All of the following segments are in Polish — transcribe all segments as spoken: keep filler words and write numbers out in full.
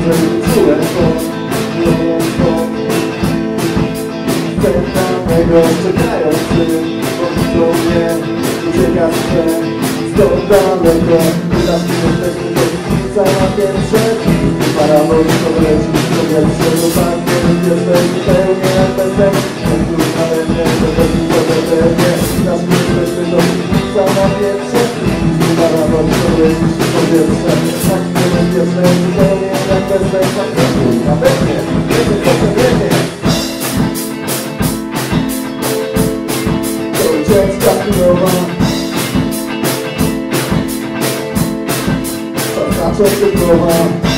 czułem to, czułem to. Centralnego czekający, po mnie uciekać chcę, stąd daleko. Pytasz mi, jesteśmy do końca na pierwsze. Paranoid to leci, to lepsze, to tak nie jesteś zupełnie jak bez sen. Ten klucz na rękę, to też mi to pewnie. Pytasz mi, jesteśmy do końca na pierwsze. Paranoid to leci, to lepsze, tak nie jesteś zupełnie jak bez sen. Ten klucz na rękę, to też mi to pewnie. To ucieczka chwilowa. Zacząć się głowa.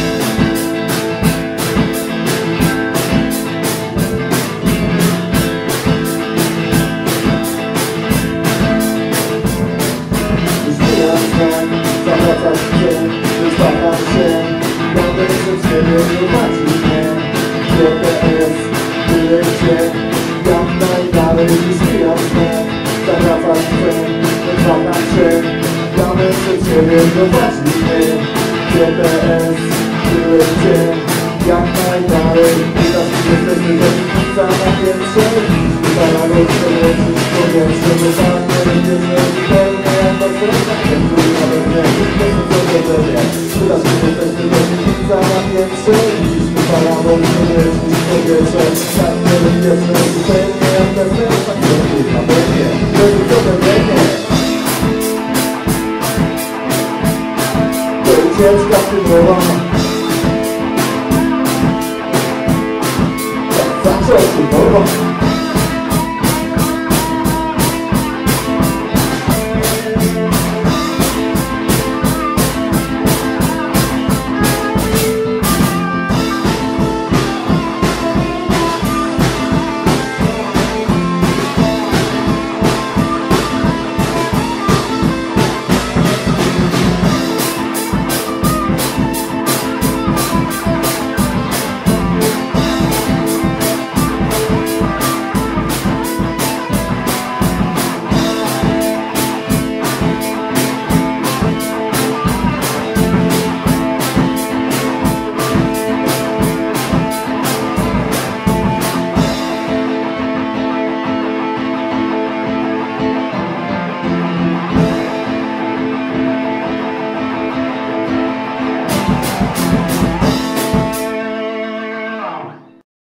Zmieniam znak, zawracać się, wystawiam się. Będę przed siebie, zobaczyć mnie. G P S, tyle się, jak najdalej. Zmieniam znak, zawracać się, wystawiam się. Będę przed siebie, zobaczyć mnie. G P S, tyle się, jak najdalej. Teraz jesteśmy do końca na pierwsze. Paranoid to leci, to pierwsze. Bo tak nie będziemy zupełnie jak do serca. Ten klucz nawet nie, to jest co to pewnie. Teraz jesteśmy do końca na pierwsze. Paranoid to leci, to pierwsze. Tak nie będziemy zupełnie jak do serca. Ten klucz nawet nie, to jest co to pewnie. Ucieczka chwilowa. Zacząć się głowa.